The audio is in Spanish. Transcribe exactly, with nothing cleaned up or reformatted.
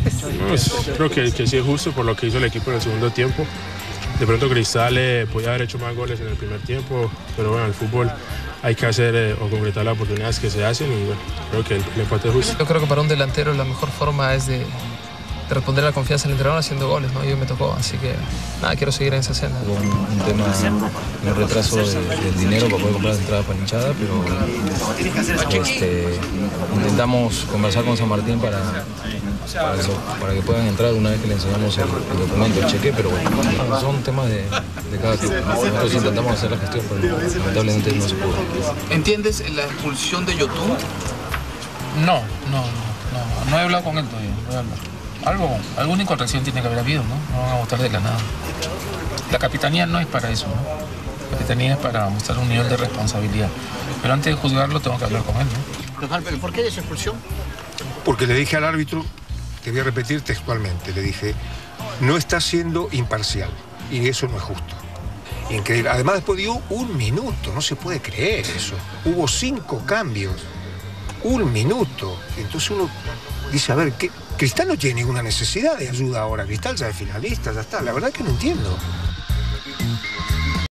Pues, creo que, que sí es justo por lo que hizo el equipo en el segundo tiempo. De pronto Cristal eh, podía haber hecho más goles en el primer tiempo, pero bueno, el fútbol hay que hacer eh, o concretar las oportunidades que se hacen y bueno, creo que el, el empate es justo. Yo creo que para un delantero la mejor forma es de, de responder a la confianza del entrenador haciendo goles, ¿no? Y hoy me tocó, así que nada, quiero seguir en esa senda. Hubo un, un tema, un retraso de, del dinero para poder comprar las entradas para la hinchada, pero este, intentamos conversar con San Martín para, para, que, para que puedan entrar una vez que le enseñamos el, el documento, el cheque, pero bueno, son temas de, de cada club. Nosotros intentamos hacer la gestión, pero lamentablemente no se pudo. ¿Entiendes la expulsión de Yotún? No, no, no, no he hablado con él todavía, no he hablado. Algo, alguna incorrección tiene que haber habido, ¿no? No van a votar de la nada. La capitanía no es para eso, ¿no? La capitanía es para mostrar un nivel de responsabilidad. Pero antes de juzgarlo tengo que hablar con él, ¿no? ¿Por qué esa expulsión? Porque le dije al árbitro, te voy a repetir textualmente, le dije, no está siendo imparcial y eso no es justo. Increíble. Además después dio un minuto, no se puede creer eso. Hubo cinco cambios, un minuto. Entonces uno dice, a ver, ¿qué? Cristal no tiene ninguna necesidad de ayuda ahora. Cristal ya es finalista, ya está. La verdad que no entiendo.